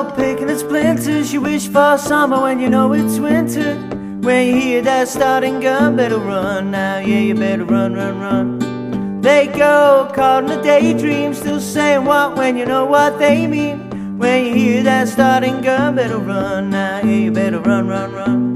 go picking at splinters. You wish for summer when you know it's winter. When you hear that starting gun, better run now, yeah, you better run, run, run. They go caught in a daydream, still saying what when you know what they mean. When you hear that starting gun, better run now, yeah, you better run, run, run.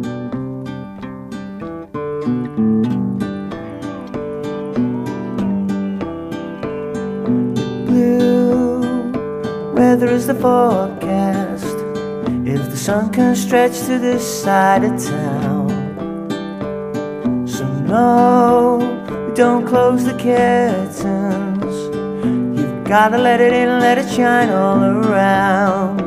Blue weather is the forecast. If the sun can stretch to this side of town, so no, we don't close the curtains. You've gotta let it in, let it shine all around.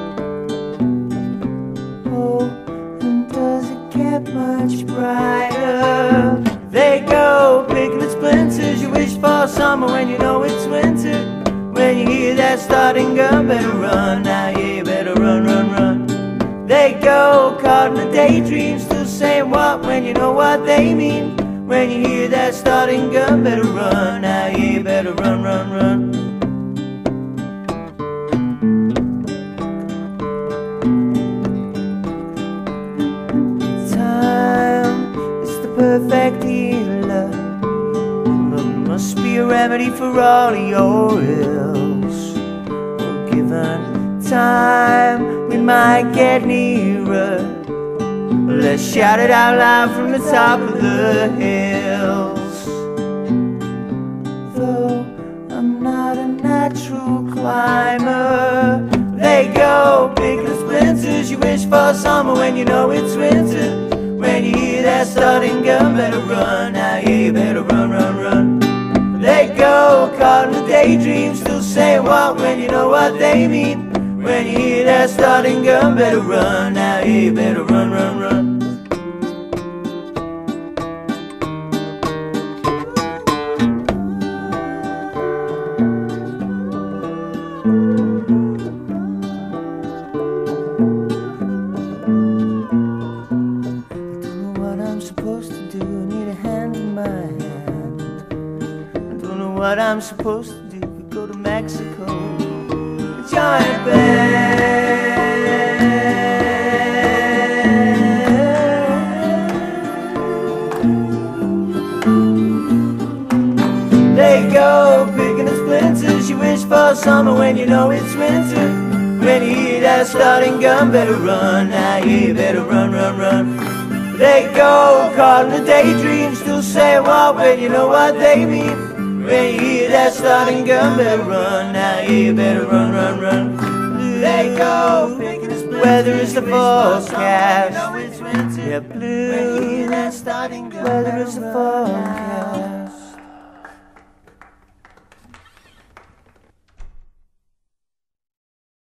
Oh, and does it get much brighter? They go picking at splinters. You wish for summer when you know it's winter. When you hear that starting gun, better run now, yeah, you better run, run, run. They go caught in a daydream, still saying what when you know what they mean. When you hear that starting gun, better run now, yeah, you better run, run, run. Time is the perfect healer. Must be a remedy for all of your ills. Well, given time, we might get nearer. Let's shout it out loud from the top of the hills. Though I'm not a natural climber, they go picking the splinters. You wish for summer when you know it's winter. When you hear that starting gun, better run now, yeah, you better run, run, run. They go caught in the daydream, still saying what when you know what they mean. When you hear that starting gun, better run now, yeah, you better run, run, run. I don't know what I'm supposed to do, I need a hand in my hand. What I'm supposed to do, we go to Mexico, join a band. They go picking at splinters. You wish for summer when you know it's winter. When you hear that starting gun, better run now, yeah, you better run, run, run. They go caught in a daydream, still say what when you know what they mean. When you hear that starting gun, better run now, yeah, you better run, run, run. They go picking the splinters. Weather is the forecast. Yeah, blue. Weather is the forecast.